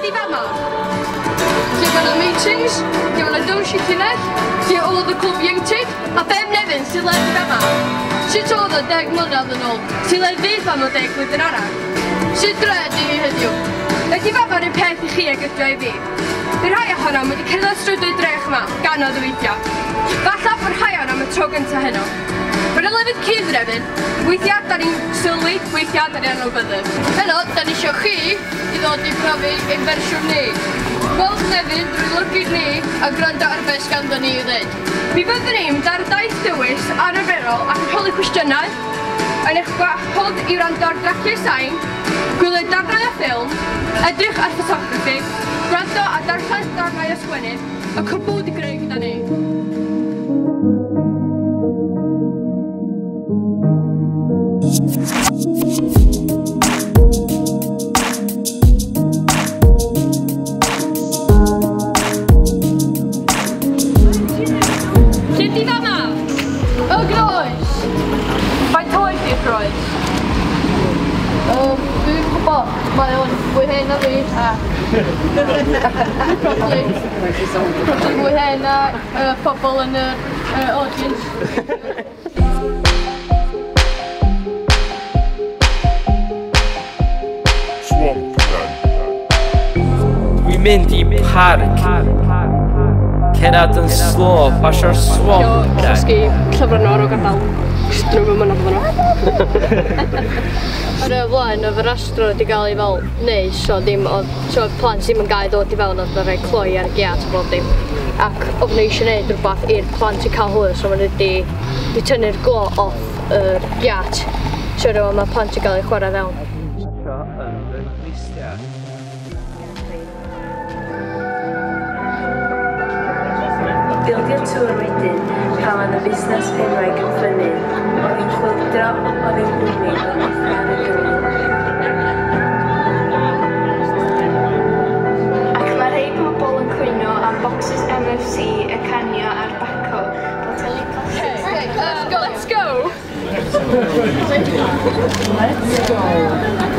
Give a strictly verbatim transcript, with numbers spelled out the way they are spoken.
di fama? Lle gan y meetings, lle gan y dwys i llinell, lle oedd y clwb ieunctid, a Bem Nefyn sy'n le di fama. Sut oedd o deg mlynedd yn ôl, sy'n le fydd fam o deg blwyddyn arall? Sut dred i heddiw? Ydy fama'r un peth i chi ag ydw i fi? Bydd rhai ohonom wedi cyrraedd strydoedd drech yma gan o ddweithio. Falla bod rhai ohonom y tro gyntaf heno. Mae'n y lefydd cyd-refyn, weithiau da ni'n sylwi, weithiau da ni'n anwybyddydd. Heno, da ni isio chi i ddod i brofi ein fersiwn ni. Gweld Nefyn drwy lygaid ni a gwrando ar beth ganddo ni i ddweud. Mi byddwn ni'n mynd ar daith dywys anarferol ac yn rholi cwestiynau, yn eich gwahodd i wrando ar draciau sain, gwylio darnau o ffilm, edrych ar ffotograffi, gwrando a darllen darnau o sgwennu, a cwbl wedi greu gyda ni. Lle di fama? Y groes. Faint oed i'r groes? Um, Dwi'n gwybod, mae o'n fwy hen na fi, a probably, probably fwy hen na uh, pobl yn y uh, audience. Dwi'n mynd i parc, cerdded yn slo, pasio'r swamp. Llosgi llyfrannor o gadael, drwy fy mynydd fyno. Ar y flaen, oedd yr astro wedi cael ei fel neis, so ddim oedd, so plant ddim yn gael ddod i fewn, oedd yn rhoi cloi ar y giat a bob dim. Ac oedd nhw eisiau gwneud rhywbeth i'r plant i cael hwyl, so maen nhw wedi tynnu'r glo off yr giat, so rhywun mae plant i gael ei chwarae fewn. Bildio tŵr wedyn pan oedd y busnes penwaig yn ffynnu. Oedd hi'n chwildro, oedd hi'n gwmni, oedd hi'n ffyn y drwy. Ac mae rhai pobl yn cwyno am bocsys M F C y canio a'r baco. Hey, hey, let's go! Let's go! Let's go!